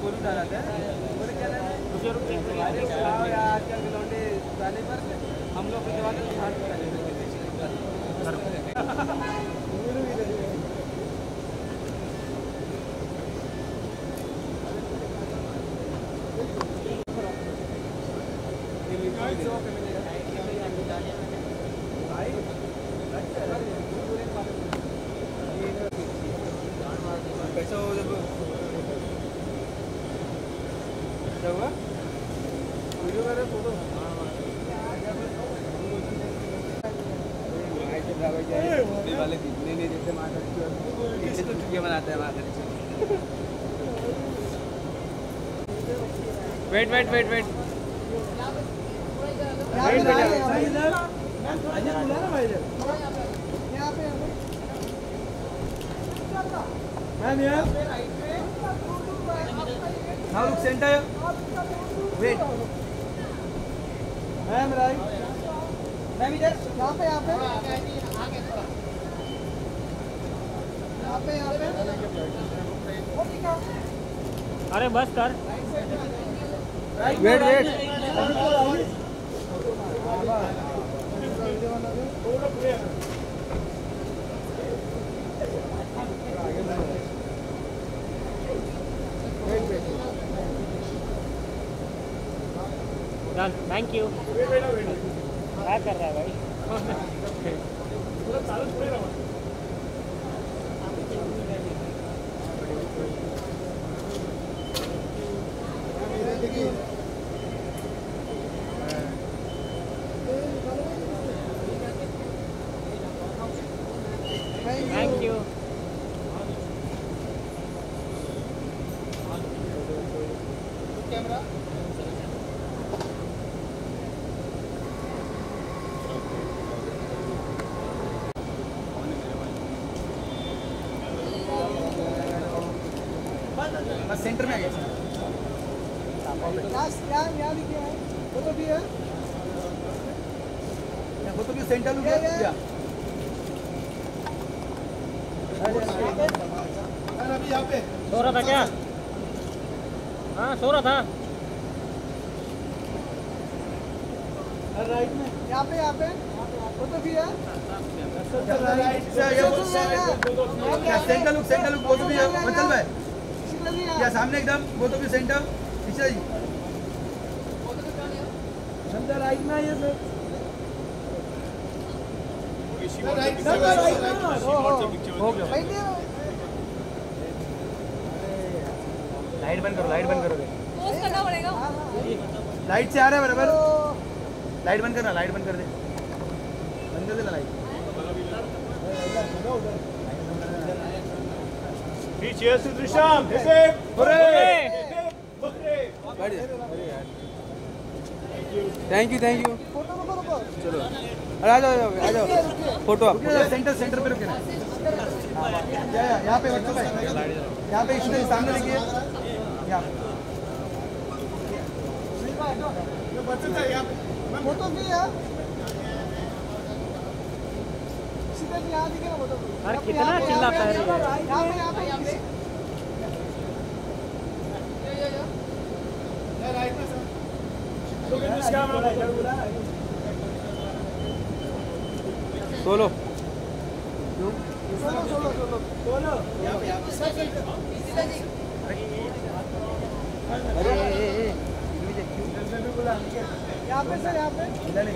बोलू डाला था बोले क्या लेना अरे आओ यार आजकल गिलौंडे जाने पर हम लोग के जवान हाथ कर कैसा हो जब क्या हुआ वीडियो कर रहे फोटो वाले जितने नहीं देते महाकाली तो छुट्टियाँ मनाते हैं Mahakali wait wait wait wait Now look center. Wait. Ma'am right. Ma'am इधर. यहाँ पे. अरे बस कर. Wait. डन. Thank you. क्या कर रहा है भाई? Thank you. कैमरा बस सेंटर में आ गया यहाँ लिखे हैं वो तो भी है वो तो भी सेंटर में गया अभी यहाँ पे सो रहा था क्या? हाँ सो रहा था. राइट में यहाँ पे वो तो भी है सेंटर लुक वो तो भी है चल भाई क्या सामने एकदम वो तो भी सेंटर पीछे जी सेंटर राइट में ये लाइट बंद करो पोस्ट करना पड़ेगा. लाइट से आ रहा है बराबर. लाइट बंद कर दे बंद कर दे light. Cheers to Trisham. Thank you चलो अरे आ जाओ फोटो आप सेंटर पे रुके ना यहाँ पे यहाँ पे इसके सामने देखिए फोटो भी है अरे कितना चिल्लाता है सोलो यहाँ पे सर यहाँ पे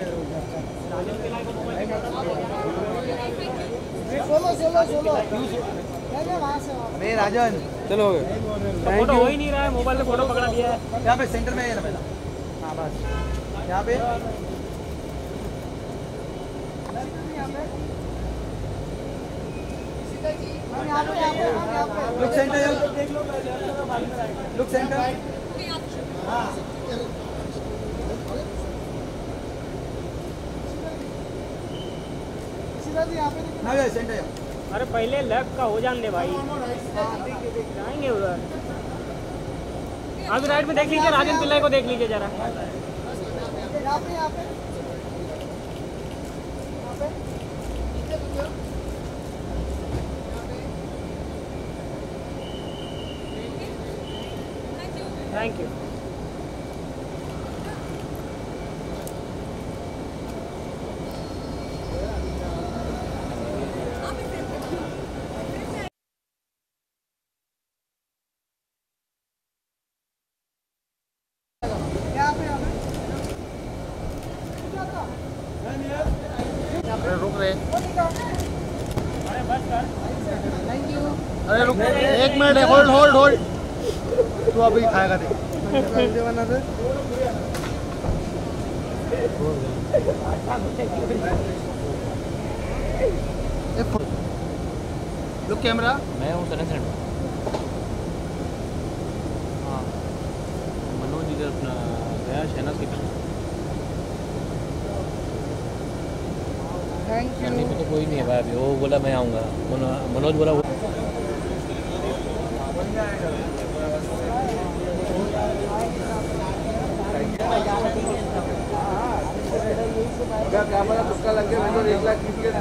मैं राजन चलो हो गए. फोटो हो ही नहीं रहा है. मोबाइल में फोटो पकड़ा दिया है. यहाँ पे सेंटर में है ना पहला. हाँ बस यहाँ पे लुक सेंटर हाँ सेंटर. अरे पहले लेफ्ट का हो जान दे भाई. जाएंगे उधर. अभी राइट में देख लीजिए. राजन पिल्लाई को देख लीजिए जरा. Thank you. Thank you. अरे रुक रहे, अरे रुक, 1 मिनट है, होल्ड होल्ड होल्ड। तू अभी खाएगा देख। Look camera. मैं हूँ सनन सेंटर। हाँ, मनोज इधर अपना गया शहनाज की तरफ। करने में तो कोई नहीं है भाई अभी। वो बोला मैं आऊँगा, मनोज बोला वो कैमरा तुक्का लग गया, 1 लाख किसी के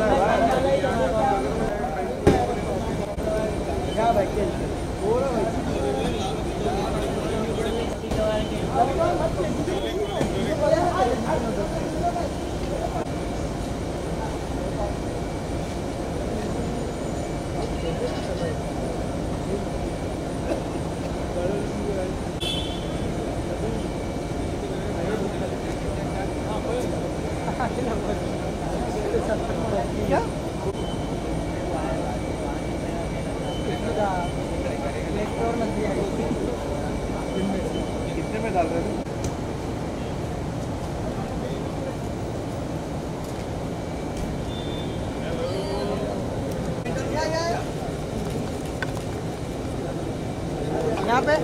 क्या कितने में डाल रहे थे? यहाँ पे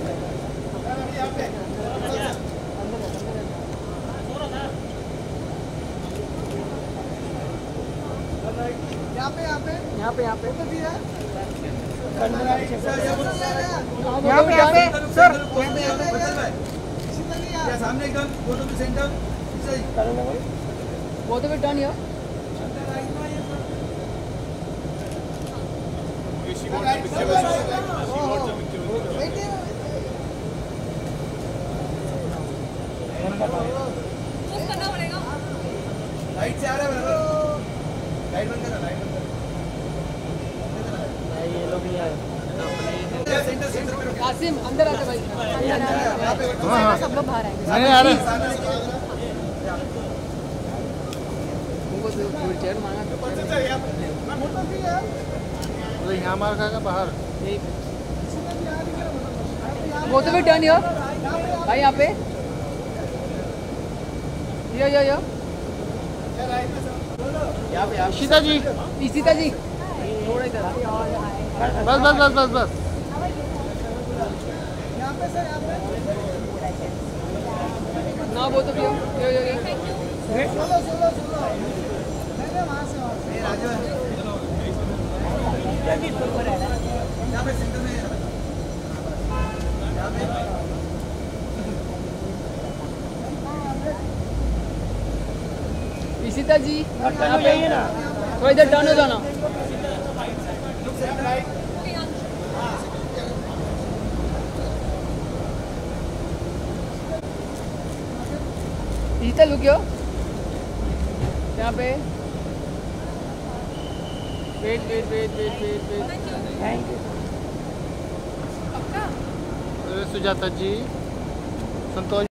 यहाँ पे सर, सामने एकदम फोटो के सेंटर वो तो टर्न यार। करना पड़ेगा। लाइट से आ रहा है, लाइट बंद करना, लाइट बंद करना। ये लोग नहीं आए। कासिम अंदर आते भाई, सब लोग बाहर आएंगे। नहीं आ रहे। उनको चेयर मांगा तो यहाँ मार खाएगा बाहर। वो तो भी टर्न यार भाई, यहाँ पे यो ईशिता जी, इसीता जी थोड़ा इधर बस बस बस बस बस। ना वो तो भी यो इसीता जी जाइए ना। थोड़ा इधर टर्न हो जाना। इसीता लुक यो यहाँ पे wait. Thank you. Sujata ji, Santosh